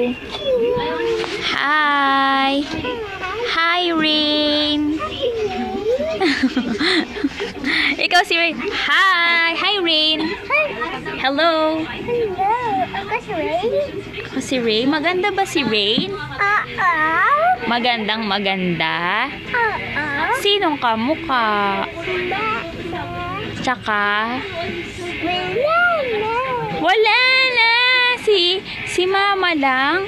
Hi. Hi, Rain. Ikaw si Rain. Hi. Hi, Rain. Hello. Hello. Ako si Rain. Ako si Rain. Maganda ba si Rain? Magandang maganda. Sinong kamukha? Tsaka? Wala na. Si Mama lang.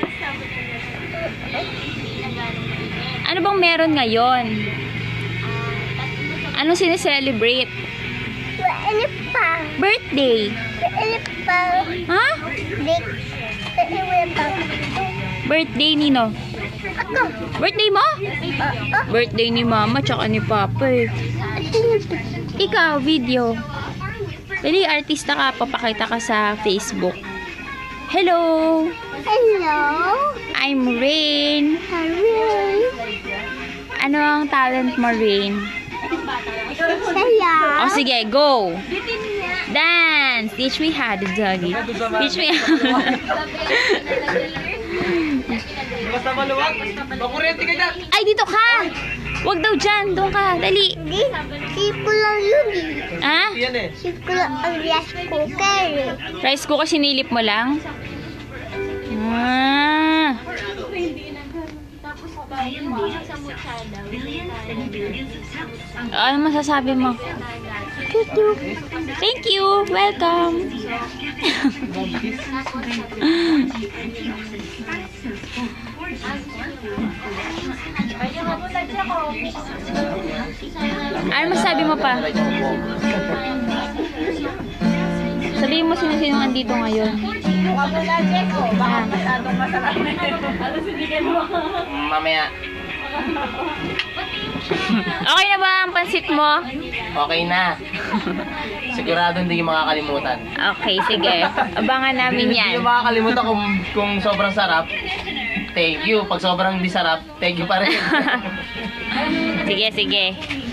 Ano bang meron ngayon? Anong sineselebrate? Ano pa? Birthday. Ano pa? Ha? Ano pa? Birthday nino? Ako. Birthday mo? Birthday ni Mama tsaka ni Papa eh. Ikaw, video. Dali, artista ka. Papakita ka sa Facebook. Hello. Hello. I'm Rain. Hello. Ano ang talent mo, Rain? Hello. O sige, go. Dance. Teach me how to doggy. Teach me how. Basta maluwag. Makurente ka dyan. Ay, dito ka. Wag daw dyan. Doon ka. Dali. Sipo lang yun eh. Ha? Yan eh. Sipo lang ang rice cooker eh. Rice cooker, sinilip mo lang? Ah. Ano masasabi mo? Thank you. Welcome. Ano masasabi mo pa? Sabihin mo sino-sino andito ngayon. Mamaya. Okay na ba ang pansit mo? Okay na. Sigurado hindi yung makakalimutan. Okay, sige. Abangan namin Hindi yan. yung makakalimutan kung sobrang sarap. Thank you. Pag sobrang di sarap, thank you pa rin. Sige, sige.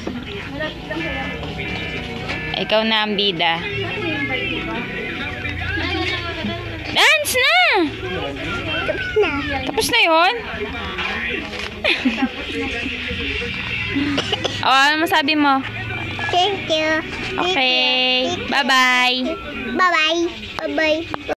Ikaw na ang bida. Dance na! Tapos na. Tapos na yun? Ano masabi mo? Thank you. Okay. Bye-bye. Bye-bye. Bye-bye.